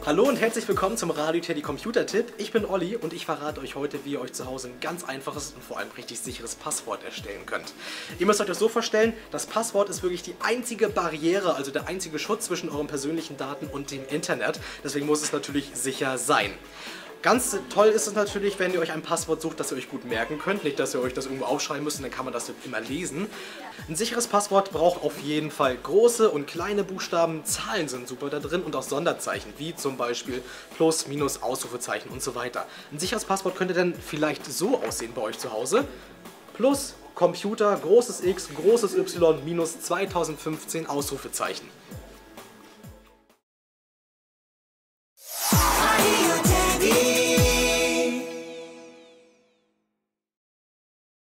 Hallo und herzlich willkommen zum Radio Teddy Computer-Tipp. Ich bin Olli und ich verrate euch heute, wie ihr euch zu Hause ein ganz einfaches und vor allem richtig sicheres Passwort erstellen könnt. Ihr müsst euch das so vorstellen, das Passwort ist wirklich die einzige Barriere, also der einzige Schutz zwischen euren persönlichen Daten und dem Internet. Deswegen muss es natürlich sicher sein. Ganz toll ist es natürlich, wenn ihr euch ein Passwort sucht, das ihr euch gut merken könnt. Nicht, dass ihr euch das irgendwo aufschreiben müsst und dann kann man das immer lesen. Ein sicheres Passwort braucht auf jeden Fall große und kleine Buchstaben. Zahlen sind super da drin und auch Sonderzeichen, wie zum Beispiel Plus, Minus, Ausrufezeichen und so weiter. Ein sicheres Passwort könnte dann vielleicht so aussehen bei euch zu Hause. Plus, Computer, großes X, großes Y, minus 2015, Ausrufezeichen.